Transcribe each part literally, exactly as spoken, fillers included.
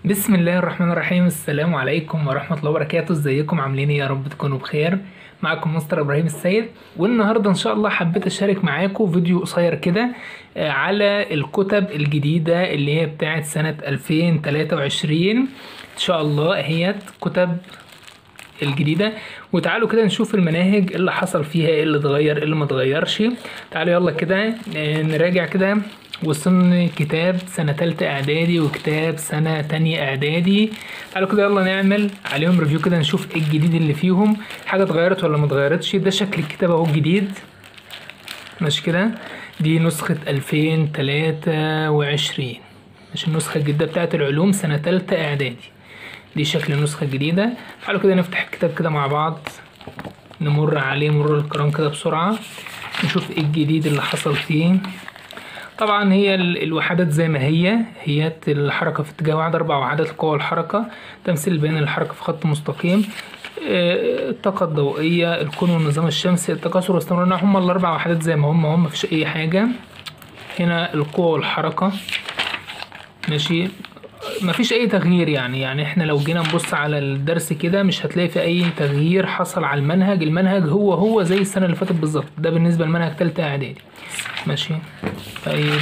بسم الله الرحمن الرحيم. السلام عليكم ورحمة الله وبركاته. ازيكم عاملين ايه؟ يا رب تكونوا بخير. معكم مستر ابراهيم السيد، والنهارده ان شاء الله حبيت اشارك معاكم فيديو قصير كده آه، على الكتب الجديدة اللي هي بتاعت سنة ألفين وتلاتة وعشرين. ان شاء الله هي كتب الجديدة. وتعالوا كده نشوف المناهج اللي حصل فيها، ايه اللي اتغير ايه اللي ما اتغيرش. تعالوا يلا كده آه، نراجع كده. وصلنا كتاب سنة تالتة اعدادي وكتاب سنة تانية اعدادي. تعالوا كده يلا نعمل عليهم ريفيو كده، نشوف ايه الجديد اللي فيهم، حاجة اتغيرت ولا ما اتغيرتش. ده شكل الكتاب اهو الجديد، ماشي كده. دي نسخة ألفين وتلاتة وعشرين، مش النسخة الجديدة بتاعت العلوم سنة تالتة اعدادي. دي شكل النسخة الجديدة. تعالوا كده نفتح الكتاب كده مع بعض، نمر عليه مرور الكرام كده بسرعة، نشوف ايه الجديد اللي حصل فيه. طبعا هي ال- الوحدات زي ما هي هي الحركة في اتجاه واحد، أربع وحدات القوى والحركة، تمثيل بين الحركة في خط مستقيم، آه، الطاقة الضوئية، الكون والنظام الشمسي، التكاثر واستمرارنا. هم الأربع وحدات زي ما هم هم مفيش أي حاجة. هنا القوة والحركة، ماشي، مفيش اي تغيير. يعني يعني احنا لو جينا نبص على الدرس كده مش هتلاقي في اي تغيير حصل على المنهج. المنهج هو هو زي السنة اللي فاتت بالظبط. ده بالنسبة لمنهج تالتة اعدادي، ماشي. طيب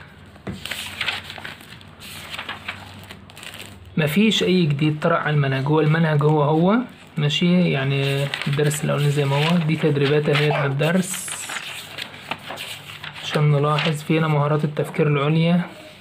مفيش اي جديد طرأ على المنهج، هو المنهج هو هو، ماشي. يعني الدرس الاولاني زي ما هو. دي تدريبات اهي على الدرس عشان نلاحظ. في هنا مهارات التفكير العليا،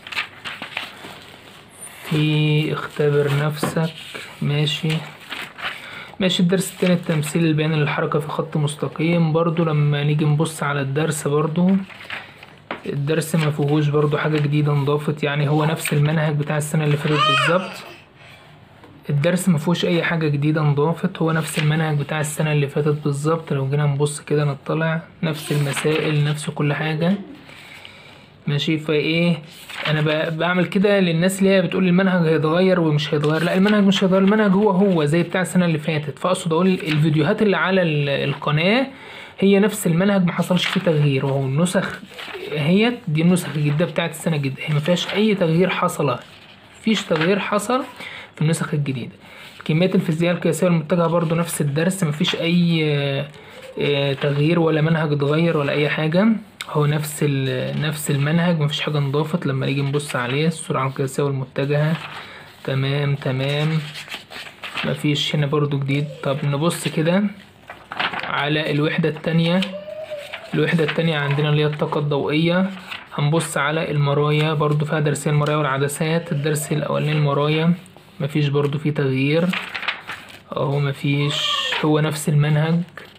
في اختبر نفسك، ماشي ماشي. الدرس التاني التمثيل البياني للحركة في خط مستقيم. برضو لما نيجي نبص على الدرس، برضو الدرس ما فيهوش برضو حاجة جديدة انضافت، يعني هو نفس المنهج بتاع السنة اللي فاتت بالظبط. الدرس ما فيهوش اي حاجة جديدة انضافت، هو نفس المنهج بتاع السنة اللي فاتت بالظبط. لو جينا نبص كده نطلع نفس المسائل نفس كل حاجة، ماشي. فايه انا ب- بعمل كده للناس اللي هي بتقول المنهج هيتغير ومش هيتغير. لا، المنهج مش هيتغير، المنهج هو هو زي بتاع السنه اللي فاتت. فاقصد اقول الفيديوهات اللي على ال- القناه هي نفس المنهج، ما حصلش فيه تغيير. وهو النسخ هي دي النسخ الجديده بتاعت السنه الجديده، هي ما فيهاش اي تغيير حصل، مفيش تغيير حصل في النسخ الجديده. كميات الفيزياء القياسيه المتجهه برضو نفس الدرس، مفيش اي آه، آه، تغيير ولا منهج اتغير ولا اي حاجه. هو نفس ال- نفس المنهج، مفيش حاجة انضافت. لما نيجي نبص عليه السرعة القياسية والمتجهة، تمام تمام، مفيش هنا برضو جديد. طب نبص كده على الوحدة التانية. الوحدة التانية عندنا اللي هي الطاقة الضوئية. هنبص على المرايا، برضو فيها درسين، المرايا والعدسات. الدرس الأولاني المرايا، مفيش برضو فيه تغيير اهو، مفيش، هو نفس المنهج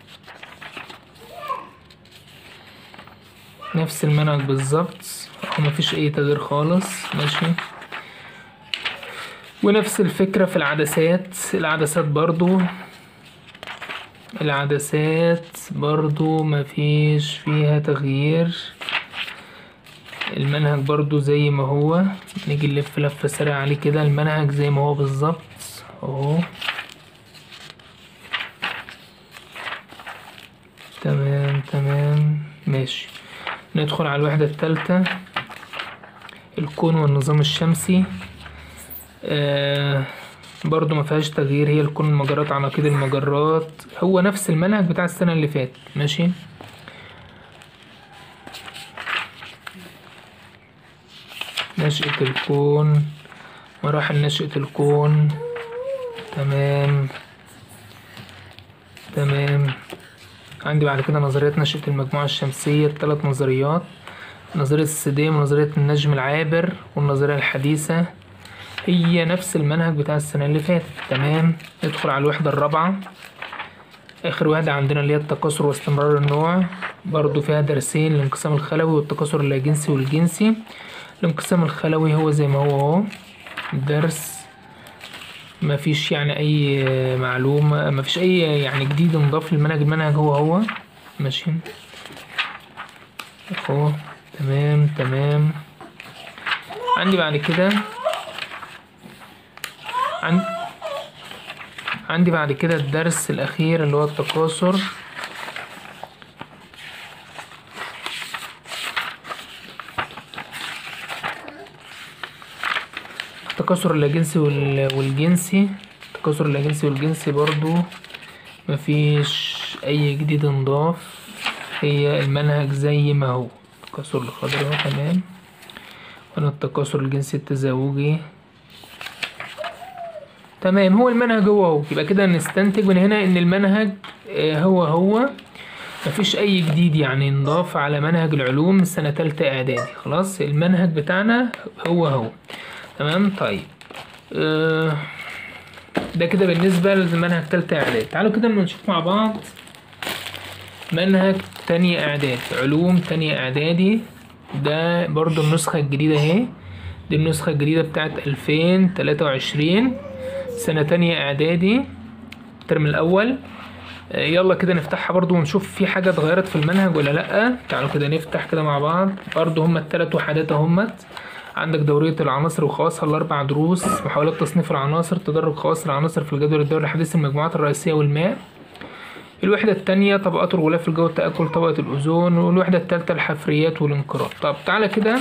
نفس المنهج بالظبط، هو مفيش اي تغيير خالص، ماشي. ونفس الفكرة في العدسات. العدسات برضو العدسات برضو مفيش فيها تغيير. المنهج برضو زي ما هو. نيجي نلف لفة سريعة عليه كده، المنهج زي ما هو بالظبط اهو، تمام تمام، ماشي. ندخل على الوحدة التالتة، الكون والنظام الشمسي. آه برضو ما فيهاش تغيير، هي الكون، المجرات، عناقيد المجرات، هو نفس المنهج بتاع السنة اللي فاتت، ماشي. نشأة الكون، مراحل نشأة الكون، تمام تمام. عندي بعد كده نظريات نشأة المجموعة الشمسية، الثلاث نظريات: نظرية السديم ونظرية النجم العابر والنظرية الحديثة. هي نفس المنهج بتاع السنة اللي فاتت، تمام. ندخل على الوحدة الرابعة، آخر وحدة عندنا اللي هي التكاثر واستمرار النوع. برضو فيها درسين: الانقسام الخلوي والتكاثر اللاجنسي والجنسي. الانقسام الخلوي هو زي ما هو اهو الدرس، مفيش يعني أي معلومة، مفيش أي يعني جديد انضاف للمنهج. المنهج هو هو، ماشي اهو، تمام تمام. عندي بعد كده عن... عندي بعد كده الدرس الأخير اللي هو التكاثر. التكاثر اللاجنسي والجنسي، التكاثر اللاجنسي والجنسي برضو مفيش اي جديد انضاف، هي المنهج زي ما هو. التكاثر الخضري اهو تمام. هنا التكاثر الجنسي التزاوجي تمام، هو المنهج هو هو. يبقى كده نستنتج من هنا ان المنهج هو هو، مفيش اي جديد يعني انضاف على منهج العلوم من سنة تالتة اعدادي. خلاص المنهج بتاعنا هو هو تمام. طيب آه ده كده بالنسبة لمنهج تالتة اعدادي. تعالوا كده نشوف مع بعض منهج تانية اعدادي، علوم تانية اعدادي. ده برضو النسخة الجديدة اهي، دي النسخة الجديدة بتاعت الفين تلاتة وعشرين سنة تانية اعدادي الترم الاول. يلا كده نفتحها برضو ونشوف في حاجة اتغيرت في المنهج ولا لأ. تعالوا كده نفتح كده مع بعض. برضو هما التلات وحدات اهمت. عندك دورية العناصر وخواصها الأربع دروس، محاولات تصنيف العناصر، تدرج خواص العناصر في الجدول الدوري الحديث، المجموعات الرئيسية والماء. الوحدة التانية طبقات الغلاف الجوي، التآكل، طبقة الأوزون. والوحدة التالتة الحفريات والانقراض. طب تعالى كده،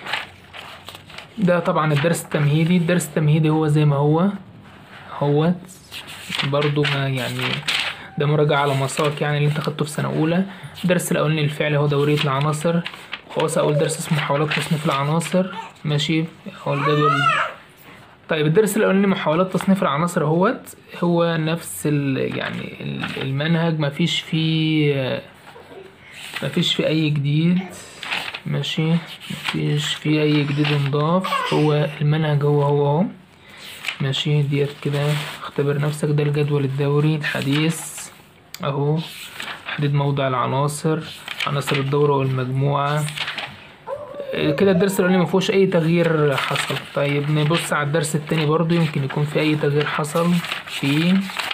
ده طبعا الدرس التمهيدي. الدرس التمهيدي هو زي ما هو هوت برضو، ما يعني ده مراجعة على مساق يعني اللي انت خدته في سنة أولى. الدرس الأولاني الفعلي هو دورية العناصر، خلاص أول درس اسمه محاولات تصنيف العناصر ماشي، هو الجدول. طيب الدرس الأولاني محاولات تصنيف العناصر اهوت، هو نفس ال يعني المنهج، مفيش فيه مفيش فيه أي جديد ماشي، مفيش فيه أي جديد انضاف، هو المنهج هو هو هو ماشي. ديت كده اختبر نفسك. ده الجدول الدوري الحديث اهو، تحديد موضع العناصر، عناصر الدورة والمجموعة كده. الدرس الاولاني مفيهوش اي تغيير حصل. طيب نبص على الدرس التاني برضو يمكن يكون في اي تغيير حصل فيه.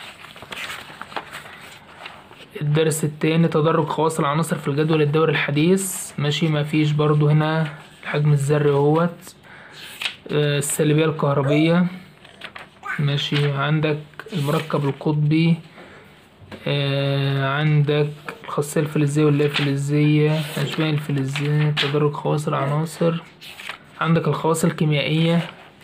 الدرس التاني تدرج خواص العناصر في الجدول الدوري الحديث ماشي، مفيش برضو هنا الحجم الذري اهوت. السالبية الكهربية ماشي، عندك المركب القطبي، آه عندك الخاصية الفلزية واللا فلزية، أشباه الفلزية، تدرج خواص العناصر، عندك الخواص الكيميائية،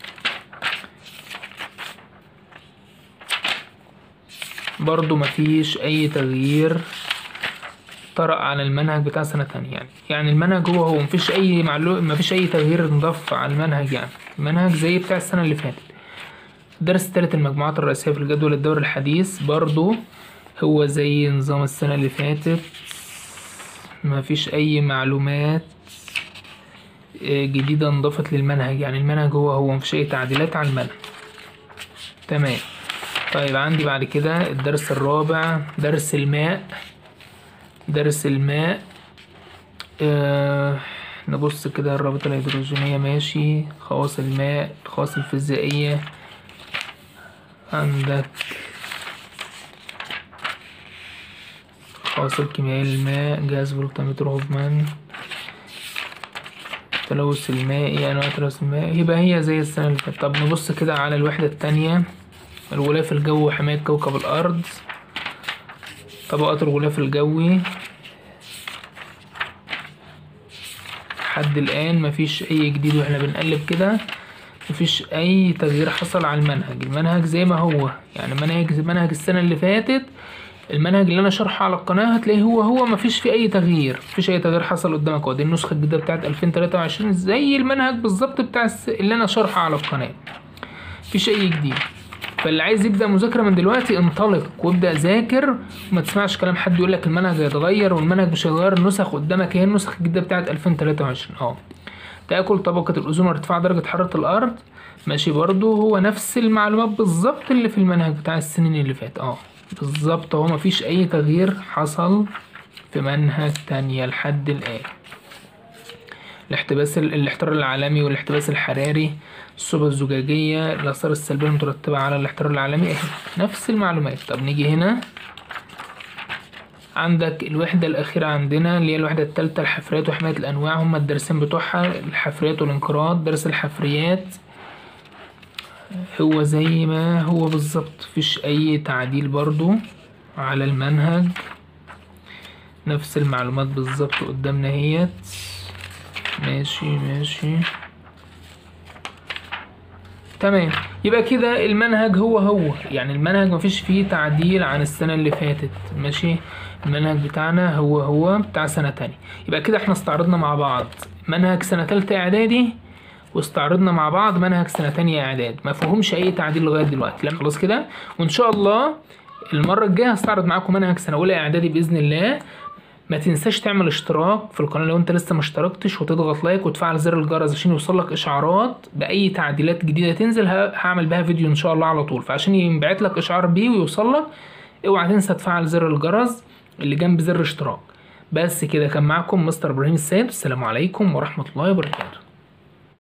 برضو مفيش أي تغيير طرأ على المنهج بتاع سنة تانية يعني. يعني المنهج هو هو مفيش أي معلومة، مفيش أي تغيير انضاف على المنهج يعني، المنهج زي بتاع السنة اللي فاتت. الدرس التالت المجموعات الرئيسية في الجدول الدوري الحديث، برضو هو زي نظام السنة اللي فاتت، مفيش أي معلومات جديدة انضافت للمنهج يعني، المنهج هو هو مفيش أي تعديلات على المنهج تمام. طيب عندي بعد كده الدرس الرابع درس الماء. درس الماء آه نبص كده، الرابطة الهيدروجينية ماشي، خواص الماء، الخواص الفيزيائية، عندك خواص الكيميائية للماء، جهاز فولتمتر هوفمان، التلوث المائي، أنواع التلوث المائي، يبقى هي زي السنة اللي فاتت. طب نبص كده على الوحدة التانية، الغلاف الجوي وحماية كوكب الأرض، طبقات الغلاف الجوي. لحد الآن مفيش أي جديد واحنا بنقلب كده، مفيش أي تغيير حصل على المنهج، المنهج زي ما هو يعني، منهج منهج السنة اللي فاتت، المنهج اللي أنا شرحه على القناة هتلاقيه هو هو، مفيش فيه أي تغيير، مفيش أي تغيير حصل قدامك اهو. دي النسخة الجديدة بتاعت ألفين تلاتة وعشرين زي المنهج بالظبط بتاع اللي أنا شرحه على القناة، مفيش أي جديد. فاللي عايز يبدأ مذاكرة من دلوقتي انطلق وابدأ ذاكر، وما تسمعش كلام حد يقولك المنهج هيتغير والمنهج مش هيتغير. النسخ قدامك هي النسخة الجديدة بتاعت ألفين تلاتة وعشرين اهو. تآكل طبقة الأوزون وارتفاع درجة حرارة الأرض ماشي، برضو هو نفس المعلومات بالظبط اللي في المنهج بتاع السنين اللي فات اه بالظبط اهو، مفيش أي تغيير حصل في منهج تانية لحد الآن. الاحتباس الاحترار العالمي والاحتباس الحراري، الصوبة الزجاجية، الآثار السلبية المترتبة على الاحترار العالمي، نفس المعلومات. طب نيجي هنا عندك الوحدة الأخيرة عندنا اللي هي الوحدة التالتة، الحفريات وحماية الأنواع، هما الدرسين بتوعها الحفريات والانقراض. درس الحفريات هو زي ما هو بالظبط، مفيش أي تعديل برضو على المنهج، نفس المعلومات بالظبط قدامنا اهيت ماشي ماشي. تمام. يبقى كده المنهج هو هو، يعني المنهج مفيش فيه تعديل عن السنة اللي فاتت، ماشي. المنهج بتاعنا هو هو بتاع سنة تانية. يبقى كده احنا استعرضنا مع بعض منهج سنة تالتة اعدادي، واستعرضنا مع بعض منهج سنة تانية اعداد، ما فيهمش اي تعديل لغاية دلوقتي. لا خلاص كده. وان شاء الله المرة الجاية هستعرض معاكم منهج سنة اولى اعدادي بإذن الله. ما تنساش تعمل اشتراك في القناة لو انت لسه ما اشتركتش، وتضغط لايك وتفعل زر الجرس عشان يوصلك اشعارات باي تعديلات جديدة تنزل. هعمل بها فيديو ان شاء الله على طول، فعشان ينبعت لك اشعار بيه ويوصلك اوعى تنسى تفعل زر الجرس اللي جنب زر اشتراك. بس كده، كان معكم مستر ابراهيم السيد، السلام عليكم ورحمة الله وبركاته.